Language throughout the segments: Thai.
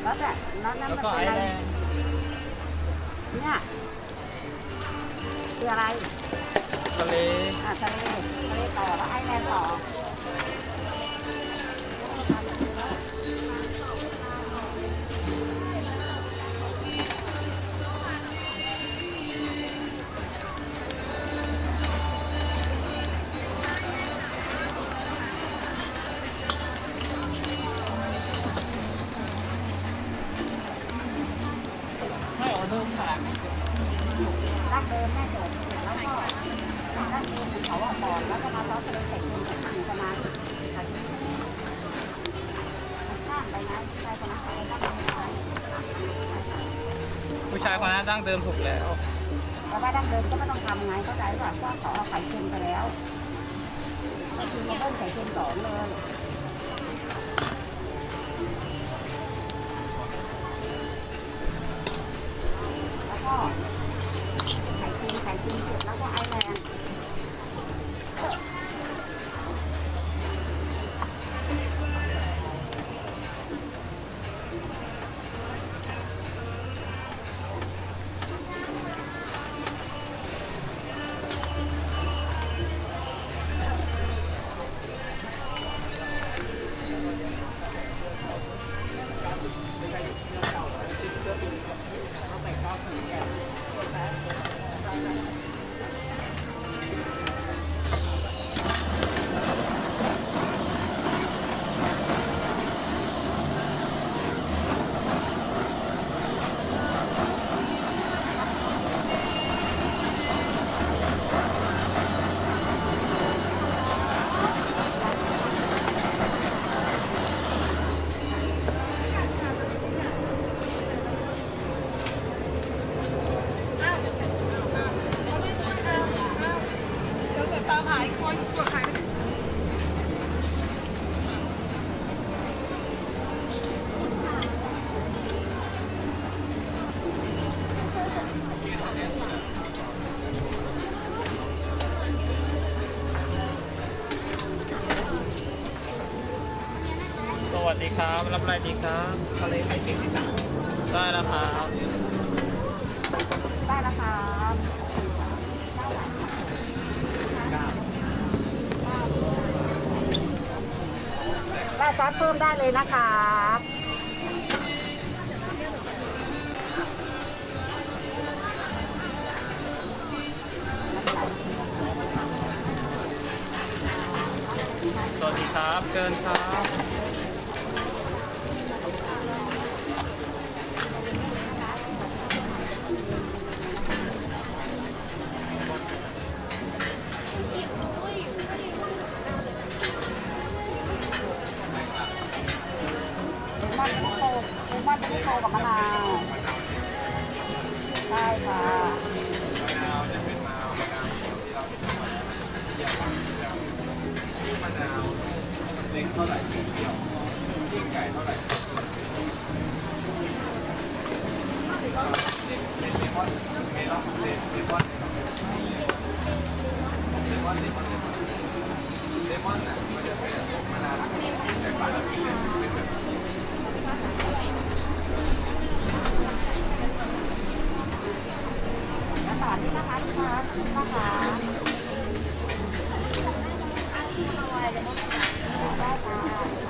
แล้วแต่แล้วนั่นมันเป็นอะไรเนี่ยคืออะไรทะเลทะเลต่อแล้วไอแลนด์ต่อดั้งเดิมแม่เกิดแล้วก็ดั้งเดิมของเขาก่อนแล้วก็มาซอสทะเลเสร็จคุณจะทำประมาณข้ามไปนะใช่คนนั้นเขาดั้งเดิมผู้ชายคนนั้นดั้งเดิมถูกแล้วแล้วดั้งเดิมก็ไม่ต้องทำไงเข้าใจป่ะก็ขอเอาไข่เค็มไปแล้วก็คือมาเบิ้ลไข่เค็ม2เลยแล้วก็ไข่เค็มเสร็จแล้วก็ไอแลนด์สวัสดีครับรับอะไรดีครับทะเลไข่เค็มที่สั่งได้แล้วครับได้แล้วครับได้ซอสเพิ่มได้เลยนะครับสวัสดีครับเกินครับมันจะไม่โตกับมะนาวใช่ค่ะมะนาวจะเป็นมะนาวที่มะนาวเล็กเท่าไหร่ยิ่งเปรี้ยวยิ่งใหญ่เท่าไหร่เลมอนน่ะมันจะเป็นมะนาวแต่ปลาเรากินเป็นแบบสวัสดีนะคะลูกค้านะคะได้ค่ะ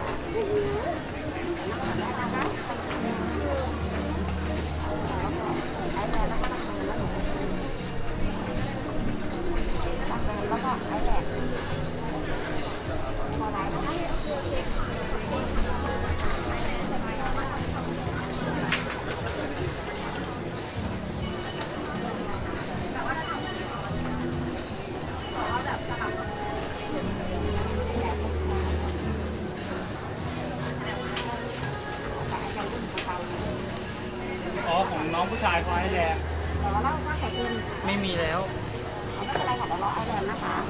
ไอแลนด์แล้วก็น้ำเงินแล้วก็ไอแลนด์พอได้นะคะอ๋อของน้องผู้ชายเขาไอแลนด์แต่ว่าเราถ้าไข่เค็มไม่มีแล้วไม่เป็นไรค่ะเดี๋ยวเราไอแลนด์นะคะ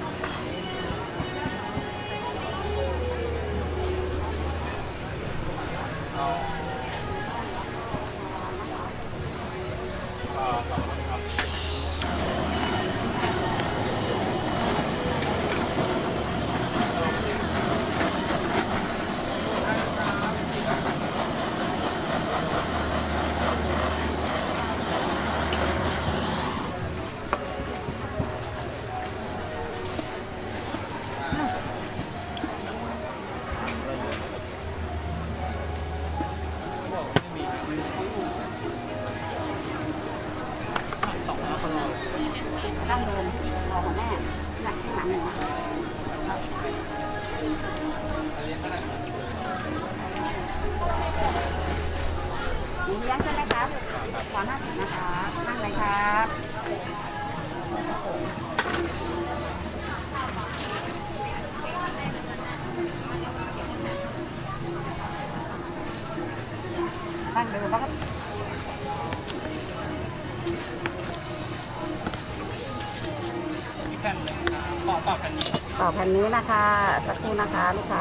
ดั้งเดิมแล้วก็อีกแผ่นหนึ่งครับขอปรับแผ่นนี้ต่อแผ่นนี้นะคะสักครู่นะคะลูกค้า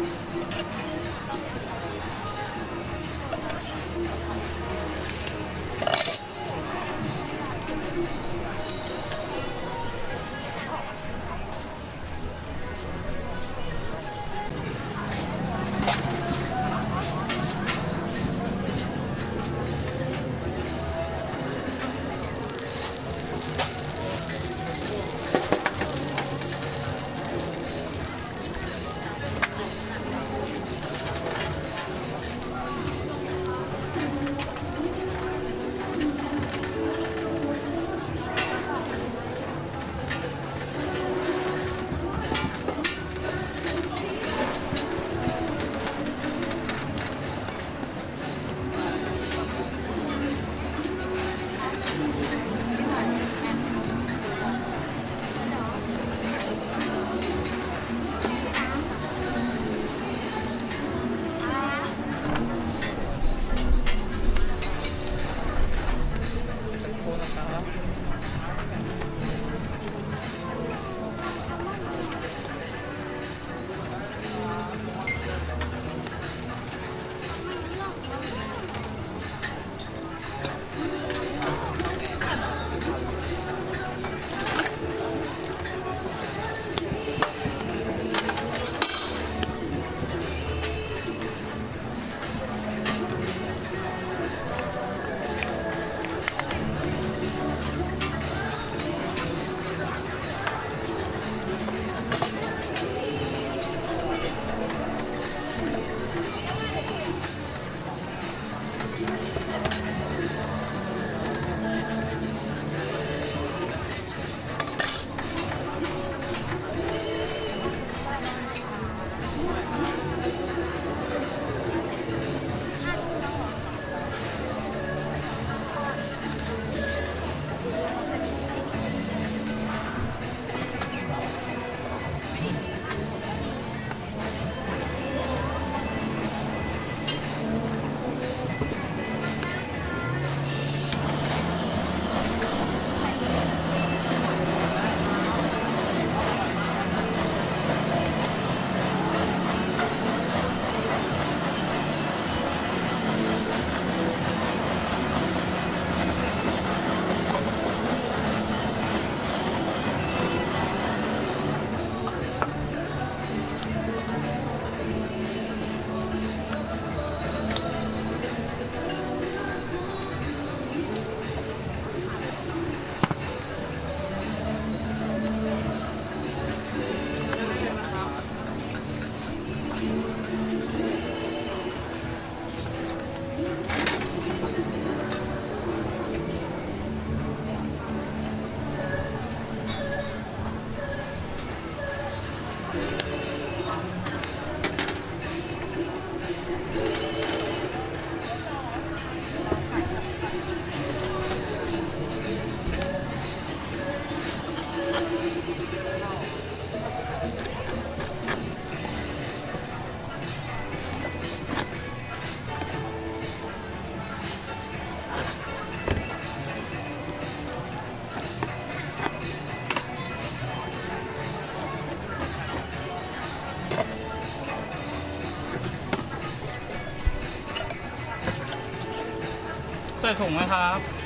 ใส่ถุงไหมครับ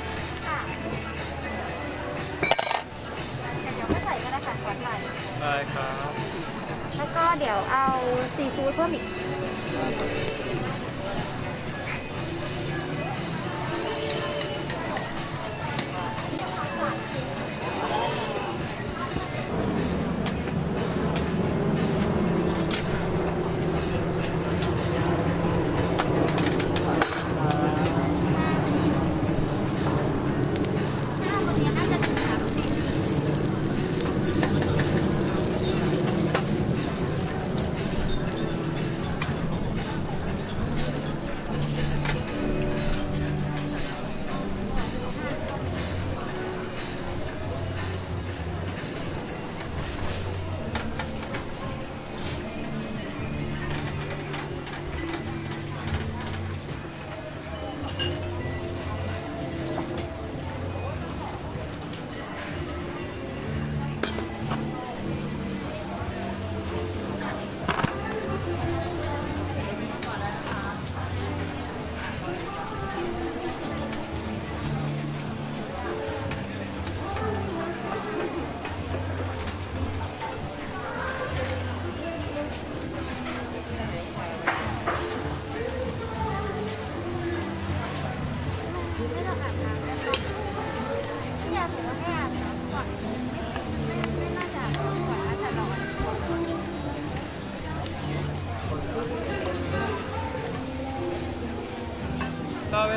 เดี๋ยวก็ใส่ก็ได้ค่ะก่อนใส่ได้ครับแล้วก็เดี๋ยวเอาซีฟู้ดเพิ่มอีก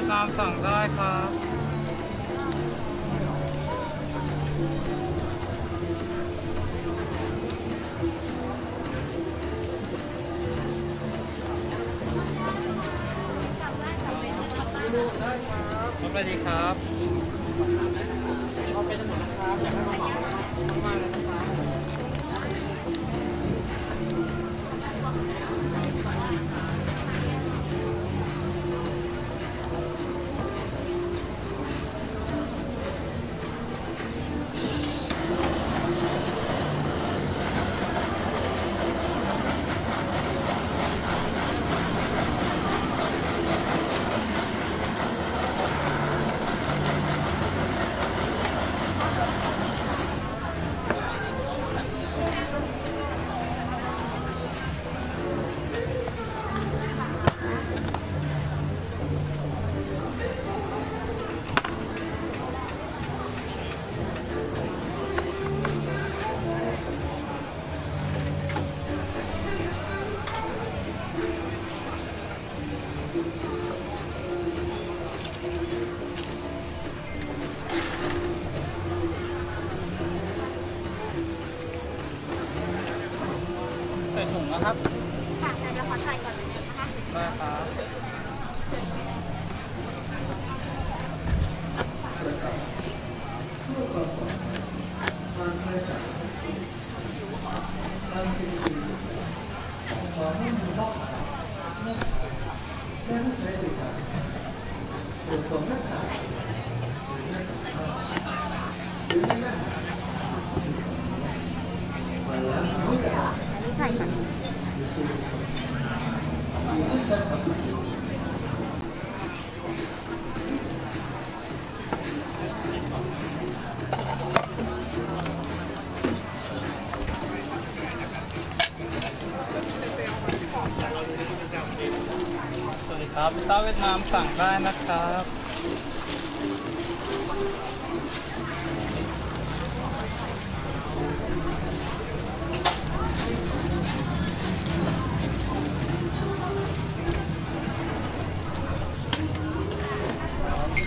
นามสั่งได้ครับรับอะไรดีครับเอาเป็นหมดนะครับอยากให้มาเหมามากเลยนะครับใส่ถุงนะครับค่ะเดี๋ยวขอใส่ก่อนนะคะได้ครับอันนี้ใส่ก่อนสวัสดีครับพิซซ่าเวียดนามสั่งได้นะครับ